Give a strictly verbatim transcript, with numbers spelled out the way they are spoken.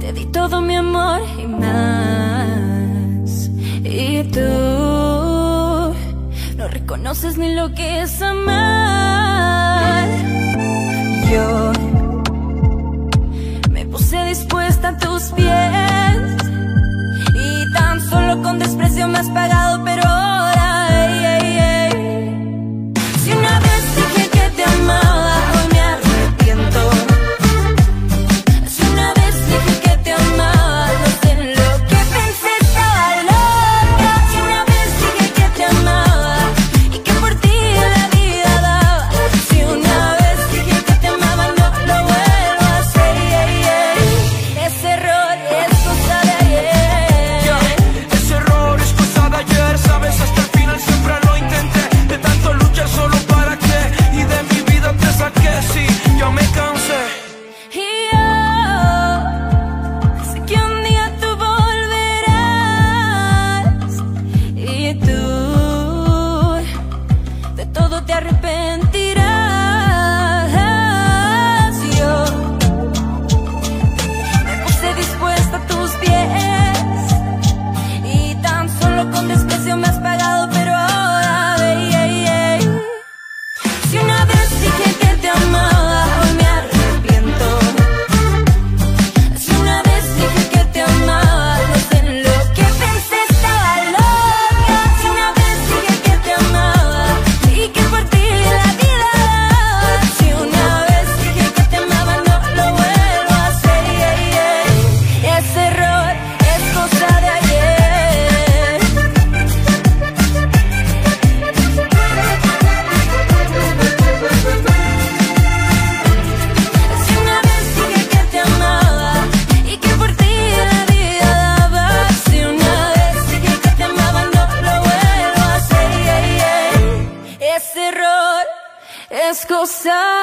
Te di todo mi amor y más. Y tú no reconoces ni lo que es amar. Yo me puse dispuesta a tus pies y tan solo con desprecio me has pagado, pero ahora, ey, ey, ey. Si una vez dije que te amaba, hoy me arrepiento. Si una vez dije que te amaba, no sé en lo que pensé, estaba loca. Si una vez dije que te amaba y que por ti la vida daba. Si una vez dije que te amaba, no lo vuelvo a hacer, ey, ey. Ese error es cosa de ayer. Yeah, ese error es cosa de ayer, sabes, hasta el final siempre lo intenté. De tanto luchar solo para qué, y de mi vida te saqué, sí, yo me cansé. Y yo sé que un día tú volverás y tú de todo te arrepentirás. Yo me puse dispuesta a tus pies y tan solo con desprecio me has pagado, pero ahora, ey, ey, ey. Si una vez dije que te amaba, hoy me arrepiento. Si una vez dije que te amaba, no sé en lo que pensé, estaba loca. Si una vez dije que te amaba y que por ti la vida daba. Si una vez dije que te amaba, no lo vuelvo a hacer, ey, ey. Ese error es cosa de ayer. Si una vez dije que te amaba y que por ti la vida daba. Si una vez dije que te amaba, no lo vuelvo a hacer, ey, ey. Ese error es cosa